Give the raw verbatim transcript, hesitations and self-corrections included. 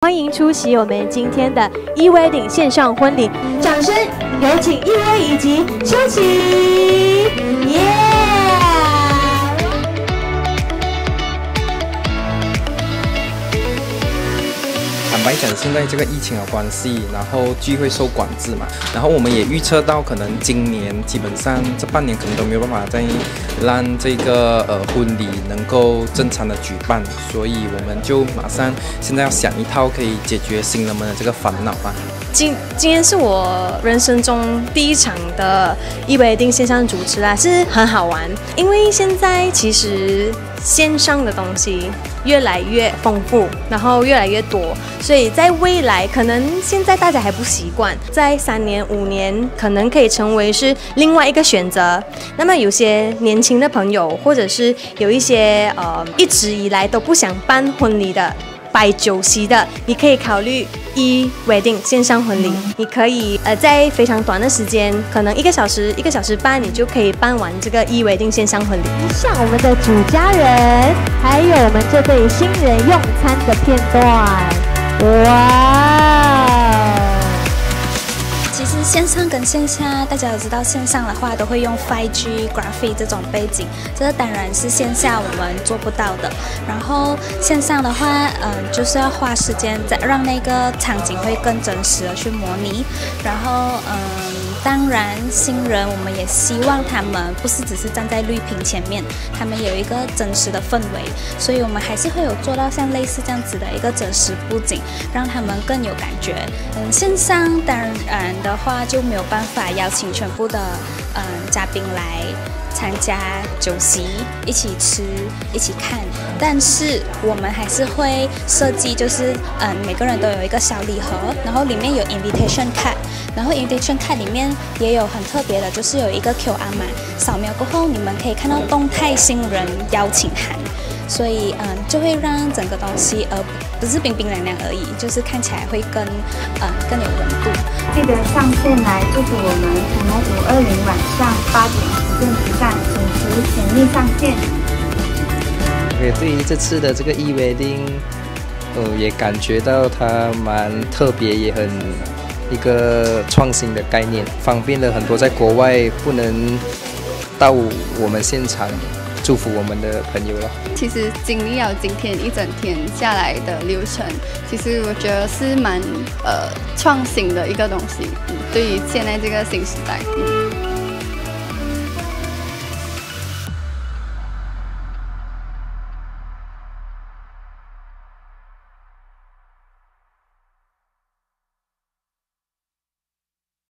欢迎出席我们今天的 E-Wedding 线上婚礼，掌声有请E威以及修齐，耶！ 坦白讲，现在这个疫情的关系，然后聚会受管制嘛，然后我们也预测到，可能今年基本上这半年可能都没有办法再让这个呃婚礼能够正常的举办，所以我们就马上现在要想一套可以解决新人们的这个烦恼嘛。 今今天是我人生中第一场的E-Wedding线上主持啦，是很好玩，因为现在其实线上的东西越来越丰富，然后越来越多，所以在未来可能现在大家还不习惯，在三年五年可能可以成为是另外一个选择。那么有些年轻的朋友，或者是有一些呃一直以来都不想办婚礼的。摆酒席的，你可以考虑 E-Wedding 线上婚礼。你可以呃在非常短的时间，可能一个小时、一个小时半，你就可以办完这个 E-Wedding 线上婚礼。像我们的主家人，还有我们这对新人用餐的片段，哇！ 其实线上跟线下，大家都知道，线上的话都会用 五 G graphic 这种背景，这个当然是线下我们做不到的。然后线上的话，嗯，就是要花时间再让那个场景会更真实的去模拟。然后，嗯，当然新人我们也希望他们不是只是站在绿屏前面，他们有一个真实的氛围，所以我们还是会有做到像类似这样子的一个真实布景，让他们更有感觉。嗯，线上当然的话就没有办法邀请全部的嗯嘉宾来参加酒席，一起吃，一起看。但是我们还是会设计，就是嗯每个人都有一个小礼盒，然后里面有 invitation card， 然后 invitation card 里面也有很特别的，就是有一个 Q R 码，扫描过后你们可以看到动态新人邀请函。所以，嗯，就会让整个东西，呃，不是冰冰凉凉而已，就是看起来会更，嗯，更有温度。 记得上线来祝福我们，我们五二零晚上八点实践集站，准时甜蜜上线。 OK， 对于这次的这个 E-Wedding， 呃，也感觉到它蛮特别，也很一个创新的概念，方便了很多在国外不能到我们现场祝福我们的朋友了。 其实经历了今天一整天下来的流程，其实我觉得是蛮呃创新的一个东西，嗯，对于现在这个新时代。嗯